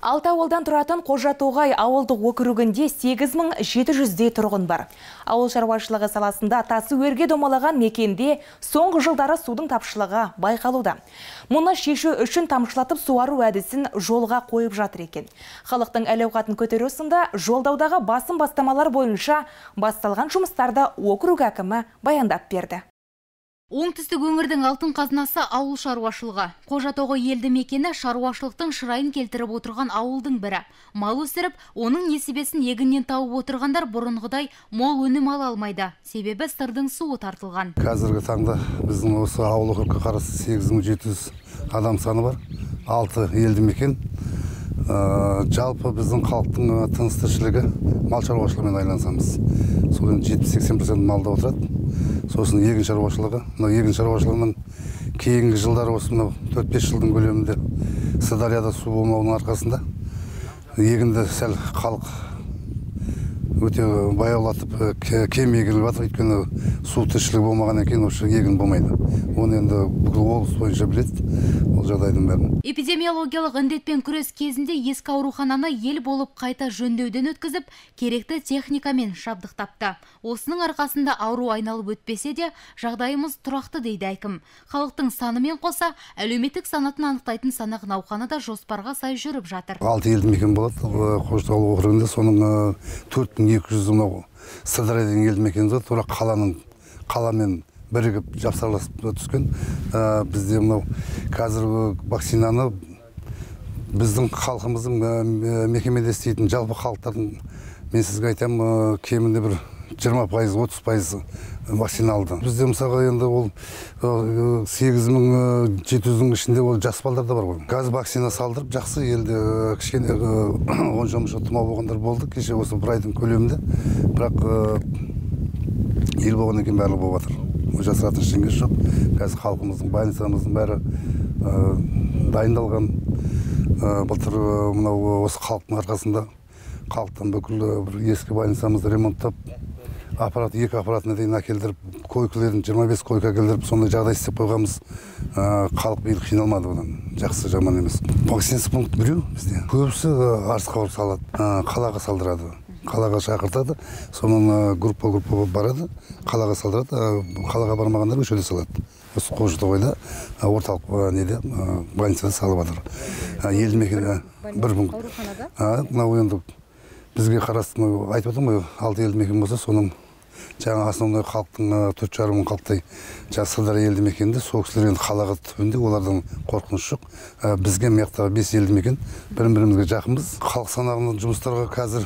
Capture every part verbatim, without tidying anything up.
Алты ауылдан тұратын Қожатоғай ауылдық округінде сегіз мың жеті жүздей тұрғын бар. Ауыл шаруашылығы саласында тасы өрге домалаған мекенде соңғы жылдары судың тапшылығы байқалуда. Мұны шешу үшін тамшылатып суару әдісін жолға қойып жатыр екен. Халықтың әл-ауқатын көтеру сынды жолдаудағы басым бастамалар бойынша басталған жұмыстарды округ әкімі баяндап берді. Оңтүстік өңірдің алтын қазынасы ауыл шаруашылығы. Қожатоғай елді мекені шаруашылықтың шырайын келтіріп отырған ауылдың бірі. Мал өсіріп, оның несібесін егіннен тауып отырғандар бұрынғыдай мол өнім ала алмайды. Себебі сырдың суы тартылған. Қазіргі таңда біздің осы ауыл округқа қарасы сегіз мың жеті жүз адам саны бар. алты елді мекен. Жалпы біздің халықтың тыныс тіршілігі мал шаруашылығымен айланысамыз. Сол жетпіс сексен процент малда отырады. Сосын егін шаруашылығы. Егін шаруашылығының кейінгі жылдары осы төрт бес жылдың көлемінде Сырдарияда су болмауының арқасында егінді сәл халық өте баяулатып кем егіліп жатыр. Өйткені су тіршілігі болмағаннан кейін осы егін болмайды. Оны енді бүкіл облыс бойынша біледі ол жағдайдың бәрін. Эпидемиологиялық індетпен күрес кезінде ескі аурухананы ел болып қайта жөндеуден өткізіп, керекті техникамен жабдықтапты. Осының арқасында ауру айналып өтпесе де, жағдайымыз тұрақты дейді әкім. Халықтың санымен қоса, әлеуметтік санатын анықтайтын санақ науқаны да жоспарға сай жүріп жатыр. алты елді мекен болады Қожатоғай округінде, соның төрт мың екі жүз Сырдария деген елді мекеніміз бар. Тура қаланың қаламен бірігіп жапсарласып түскен. Бізде мынау қазір вакцинаны біздің халқымыздың мекемеде істейтін жалпы халықтардың, мен сізге айтам, кемінде бір жиырма пайыз отыз пайыз вакцина алды. Бізде мысалға енді ол сегіз мың жеті жүздің ішінде ол жас балдар да бар ғой. Қазір вакцина салдырып, жақсы елде кішкене он жұмышы тұмау болғандар болды. Кеше осы бір айдың көлемінде, бірақ ел болғаннан кейін барлығы болып жатыр. Жасыратын ештеңе жоқ. Қазір халқымыздың, больницамыздың бәрі дайындалған. Былтыр мынау осы халықтың арқасында халықтан бүкіл ескі больницамызды ремонттап, аппарат екі аппаратына дейін әкелдіріп, койкаларын жиырма бес койка әкелдіріп, сондай жағдай істеп қойғанбыз. Халық биыл қиналмады одан. Жақсы, жаман емес. Вакцинасы пункт біреу бізде. Көбісі арысқа салады, қалаға салдырады. Қалаға шақыртады, соның группа-группа барады, қалаға салдырады, қалаға бармағандар көшеде салады. Осы Қожатоғайда орталық неде больницада салып жатыр. Елді мекен бір мың. Мынау енді бізге қарасты, айтып отырмын ғой, алты елді мекен болса, соның жаңа основной халықтың төрт жарым мың халықтай Сырдария елді мекенінде, сол кісілер енді қалаға түбінде, олардан қорқыныш жоқ. Бізге мияқтағы бес елді мекен бірін-бірімізге жақынбыз. Халық санағының жұмыстарға қазір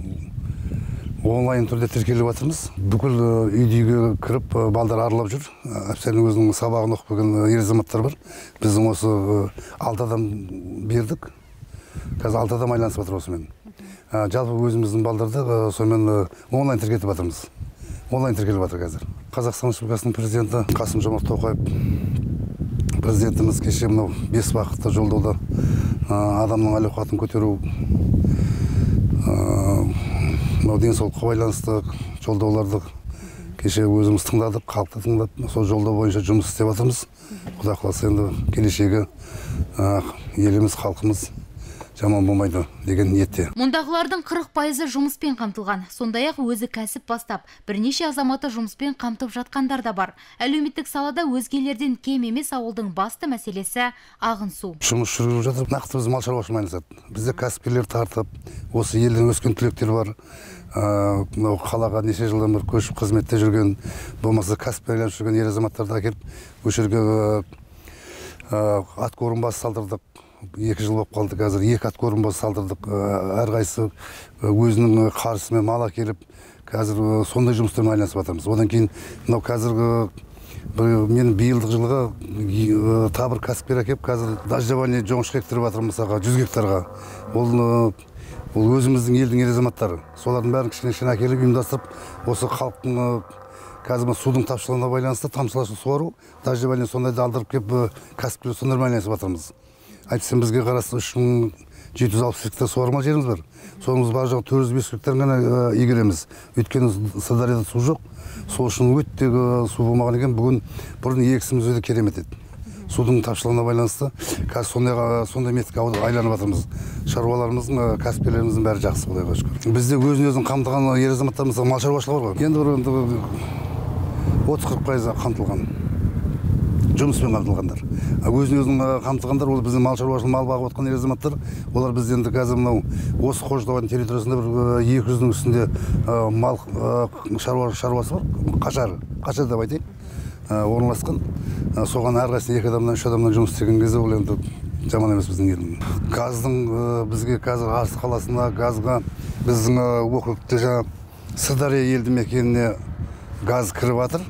онлайн түрде тіркеліп жатырмыз. Бүкіл үйдегі кіріп, балдар арылап жүр. Әпсәнің өзінің сабағын оқып келген ер азаматтар бар. Біздің осы алты адам бердік. Қазір алты адам айланысып жатыр осымен. Жалпы өзіміздің балдарды сонымен онлайн тіркетіп жатырмыз. Онлайн тіркеліп жатыр қазір. Қазақстан Республикасының президенті Қасым-Жомарт Тоқаев президентіміз кеше мынау бес уақытта жолдауда адамның әл-ауқатын көтеру, денсаулыққа байланысты жолдауларды кеше өзіміз тыңдадық, халықты тыңдап, сол жолдау бойынша жұмыс істеп жатырмыз. Құдай қаласа енді келешегі еліміз, халқымыз жаман болмайды деген ниетте. Мұндағылардың қырық пайызы жұмыспен қамтылған. Сондай-ақ өзі кәсіп бастап, бірнеше азаматы жұмыспен қамтып жатқандар да бар. Әлеуметтік салада өзгелерден кем емес ауылдың басты мәселесі ағын су. Жұмыс жүргізіп жатыр. Нақты біз мал шаруашылығымен айналысады. Бізде кәсіпкерлер тартып, осы елдің өскен түлектер бар. Мынау қалаға неше жылдан бір көшіп қызметте жүрген, болмаса кәсіпкерлер жүрген ер азаматтарды әкеліп, осы жерге атқа орынбас салдырдық. Екі жыл болып қалды, қазір екі атқа орынбас салдырдық. Әрқайсысы өзінің қаржысымен мал әкеліп, қазір сондай жұмыстармен айналысып жатырмыз. Одан кейін мынау қазіргі мен биылдық жылға табыр кәсіпкер әкеп, қазір даждавание жоңышқа ектіріп жатырмыз, жүз гектарға. Ол өзіміздің елдің ер азаматтары. Солардың бәрін кішкене әкеліп ұйымдастырып, осы халықтың қазір судың тапшылығына байланысты тамшылашу суару, даждавание сондайды алдырып кеп, кәсіпкерлер сондармен айналысып жатырмыз. Айтсам бізге қарасты үш мың жеті жүз алпыс гектар суармал жеріміз бар. Соңымыз бар жағы төрт жүз бес гектар ғана игереміз. Өйткені Сырдарияда су жоқ. Сол үшін өттегі су болмаған екен, бүгін бұрын егісіміз өте керемет еді. судың тапшылығына байланысты қазір сондай сондай методқа айланып жатырмыз. Шаруаларымыздың, кәсіпкерлеріміздің бәрі жақсы, Құдайға шүкір. Бізде өзін өзін қамтыған ер азаматтарымыз мал шаруашылығы бар ғой. Енді бір отыз қырық пайыз қамтылған. Жұмыспен қамтылғандар. Өзін өзін қамтылғандар, ол біздің мал шаруашылығы, мал бағып отқан ер азаматтар. Олар бізде енді қазір мынау осы Қожатаудан территориясында бір екі жүздің үстінде мал шаруасы бар. Қашар, қашар деп айтайын. Орналасқан. Соған әрқайсысы екі адамнан, үш адамнан жұмыс істеген кезде ол енді жаман емес біздің елдің. Газдың бізге қазір Арыс қаласына газға біздің округте жаңа Сырдария елді мекеніне газ кіріп жатыр.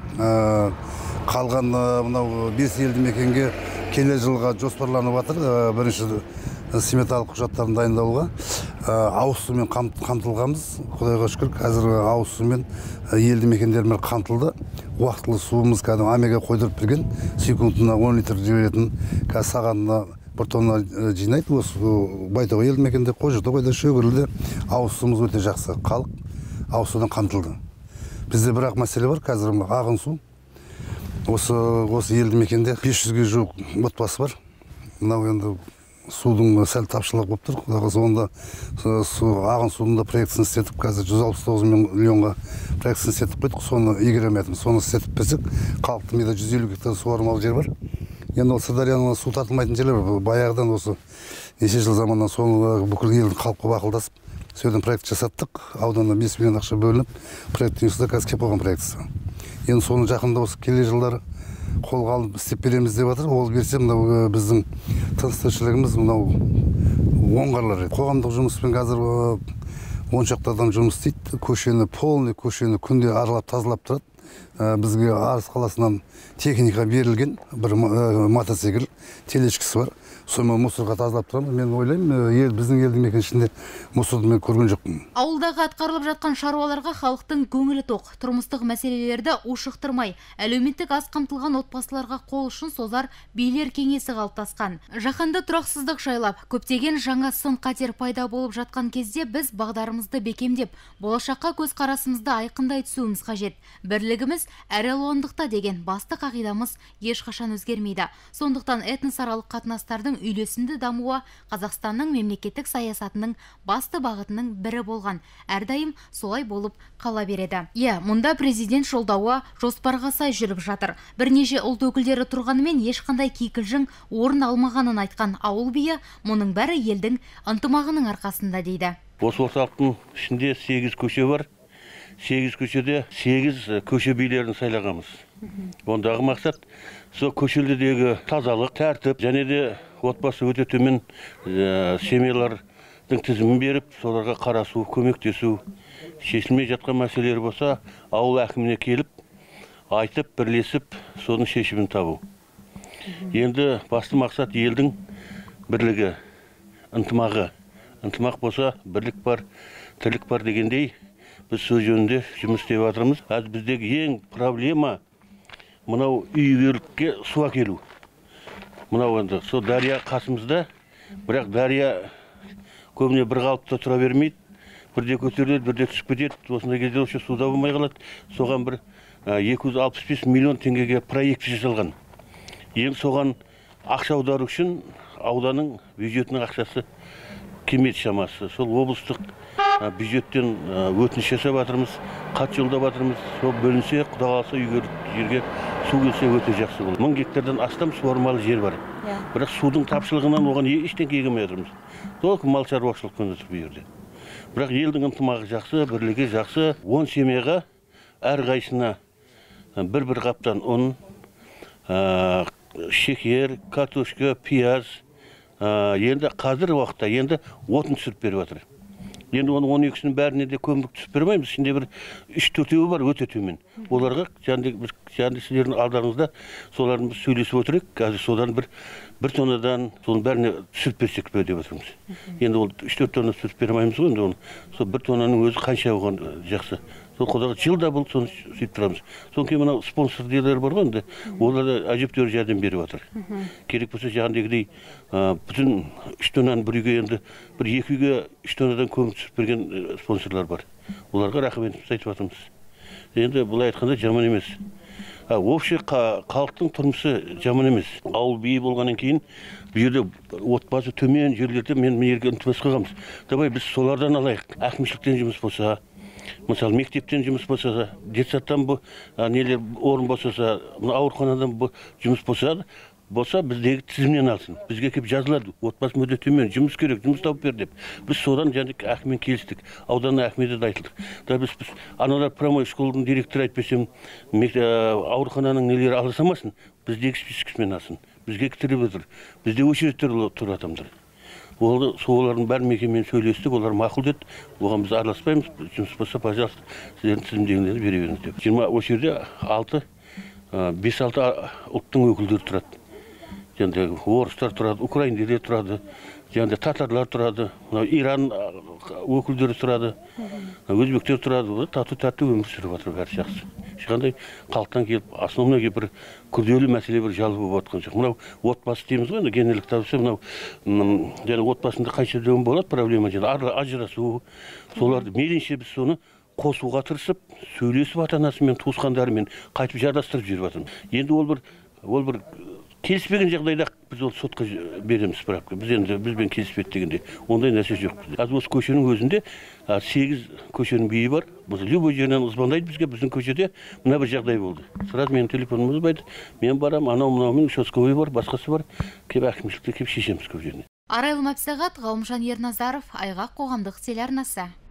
Қалған мынау бес елді мекенге келер жылға жоспарланып жатыр. Бірінші сметалық құжаттарын дайындауға. Ауыз сумен қамтылғанбыз. Құдайға шүкір, қазір ауыз сумен елді мекендеріміз қамтылды. Уақытылы суымыз кәдімгі амега қойдырып берген. Секундына он литр жіберетін, қазір сағатына бір тонна жинайды. Осы Байтоғай елді мекенде, Қожатауда, Шөгірліде ауыз суымыз өте жақсы. Халық ауыз судан қамтылды. Бізде бірақ мәселе бар, қазір ағын су. Осы осы елді мекенде бес жүзге жуық отбасы бар. Мынау енді судың сәл тапшылығы болып тұр. Құдайға сонда ағын судың да проектісін істетіп, қазір жүз алпыс тоғыз миллионға проектісін істетіп қойдық. Соны игеремедім. Соны істетіп берсек, халықтың мида жүз елу гектар суармалы жер бар. Енді ол Сырдарияның су тартылмайтын жерлер бар. Баяғыдан осы неше жыл заманнан соны бүкіл елдің халқы бақылдасып, сөйден проект жасаттық. Ауданнан бес миллион ақша бөлініп, проекттің үстінде қазір кеп қойған проектісі. Енді соны жақында осы келер жылдары қолға алып істеп береміз деп жатыр. Ол берсе, мынау біздің тыныс-тіршілігіміз мынау оңғарлар еді. Қоғамдық жұмыспен қазір он шақты адам жұмыс істейді. Көшені, полный көшені күнде аралап тазалап тұрады. Бізге Арыс қаласынан техника берілген, бір мотоцикл, телешкісі бар. Сонымен мусорға тазалап тұрамыз. Мен ойлаймын, ел біздің елді мекен ішінде мусорды мен көрген жоқпын. Ауылдағы атқарылып жатқан шаруаларға халықтың көңілі тоқ. Тұрмыстық мәселелерді ушықтырмай, әлеуметтік аз қамтылған отбасыларға қол ұшын созар билер кеңесі қалыптасқан. Жаһанды тұрақсыздық жайлап, көптеген жаңа сын қатер пайда болып жатқан кезде біз бағдарымызды бекемдеп, болашаққа көз қарасымызды айқындай түсуіміз қажет. Бірлігіміз әрі алуандықта деген басты қағидамыз ешқашан өзгермейді. Сондықтан этносаралық қатынастардың үйлесімді дамуы Қазақстанның мемлекеттік саясатының басты бағытының бірі болған. Әрдайым солай болып қала береді. Иә, мұнда президент жолдауы жоспарға сай жүріп жатыр. Бірнеше ұлт өкілдері тұрғанымен ешқандай кикілжің орын алмағанын айтқан ауыл биі, мұның бәрі елдің ынтымағының арқасында дейді. Осы орталықтың ішінде сегіз көше бар. сегіз көшеде сегіз көше билерін сайлағанбыз. Ондағы мақсат сол көшелердегі тазалық, тәртіп, және де отбасы өте төмен семьялардың тізімін беріп, соларға қарасу, көмектесу, шешілмей жатқан мәселелер болса, ауыл әкіміне келіп, айтып, бірлесіп, соның шешімін табу. Енді басты мақсат елдің бірлігі, ынтымағы. Ынтымақ болса, бірлік бар, тірлік бар дегендей, біз сөз жөнінде жұмыс істеп жатырмыз. Әз біздегі ең проблема мынау үйгерлікке су әкелу. Мынау енді сол дария қасымызда, бірақ дария көбіне бір қалыпта тұра бермейді. Бірде көтеріледі, бірде түсіп кетеді. Осындай кезде осы суда болмай қалады. Соған бір екі жүз алпыс бес миллион теңгеге проект жасалған. Енді соған ақша аудару үшін ауданның бюджетінің ақшасы келмейді шамасы. Сол облыстық бюджеттен өтініш жасап жатырмыз, хат жолдап жатырмыз. Сол бөлінсе, құда қаласа үйге жерге су келсе өте жақсы болады. Мың гектардан астам суармалы жер бар. Бірақ судың тапшылығынан оған ештеңе егемей жатырмыз. Толық мал шаруашылық көндіріп бұл жерде. Бірақ елдің ынтымағы жақсы, бірлігі жақсы. он семьяға әрқайсысына бір-бір қаптан ұн, шекер, картошка, пияз. Енді қазір уақытта енді отын түсіріп беріп жатыр. Енді оның он екісінің бәріне де көмір түсіп бермейміз. Ішінде бір үш төртеуі бар өте төмен. Оларға жаңды сіздердің алдарыңызда соларын біз сөйлесіп отырайық. Қазір содан бір бір тоннадан соның бәріне түсіп берсек бе деп отырмыз. Енді ол үш төрт тонна түсіп бермейміз ғой. Енді сол бір тоннаның өзі қанша оған жақсы. Сол құдағы жылда бұл соны сөйтіп тұрамыз. Содан кейін мынау спонсор делер бар ғой, енді олар да әжептәуір жәрдем беріп жатыр. Керек болса жаңағыдегідей бүтін үш тоннаны бір үйге енді бір екі үйге үш тоннадан көмір түсіп берген спонсорлар бар. Оларға рахметімізді айтып жатырмыз. Енді бұлай айтқанда жаман емес. Общий халықтың тұрмысы жаман емес. Ауыл бейі болғаннан кейін бұл жерде отбасы төмен жерлерде мен мерге ұмтылыс қылғамыз. Давай біз солардан алайық. Әкімшіліктен жұмыс болса, мысалы мектептен жұмыс болса, детсаттан бұл нелер орын болса, ауруханадан жұмыс болса, болса біздегі тізімнен алсын. Бізге кеп жазылады. Отбасы мүдде төмен, жұмыс керек, жұмыс тауып бер деп. Біз содан жәндік әкіммен келістік. Ауданна әкімеді де айтылдық. Да біз біз аналар промой школының директоры айтпесем, аурухананың нелері алысамасын, біздегі спискісмен алсын. Бізге кітіріп отыр. Бізде очереттер тұр адамдар. Солардың бәрі мекемен сөйлестік, олар мақұл деді. Оған біз араласпаймыз. Жұмыс болса, пожалуйста, сіздердің тізімдегілерді бере беріңіз деп. жиырма очерде алты, бес алты ұлттың өкілдері тұрады. Жаңда орыстар тұрады, украиндер тұрады, жаңда татарлар тұрады, Иран өкілдері тұрады, өзбектер тұрады. Тату-тату өмір сүріп жатыр, бәрі жақсы. Ешқандай халықтан келіп, основной бір күрделі мәселе бір жалы болып жатқан жоқ. Мынау отбасы дейміз ғой, генерлік табысы, мынау жаңа отбасында қанша дөң болады проблема, жаңа ажырасу, соларды мейлінше біз соны қосуға тырысып, сөйлесіп ата-анасымен, туысқандарымен қайтып жадастырып жүріп жатырмыз. Енді ол бір ол бір келіспеген жағдайда біз ол сотқа береміз справка. Біз енді бізбен келіспеді дегенде ондай нәрсе жоқ. Қазір осы көшенің өзінде сегіз көшенің биі бар. Любой жерінен ұзбандайды бізге, біздің көшеде мына бір жағдай болды. Сразу менің телефонымыз байды. Мен барам, анау мынаумен участковый бар, басқасы бар. Кеп әкімшілікте кеп шешеміз көп жеріне. Арайлым Әбсағат, Ғалымжан Ерназаров, Айғақ қоғамдық телеарнасы.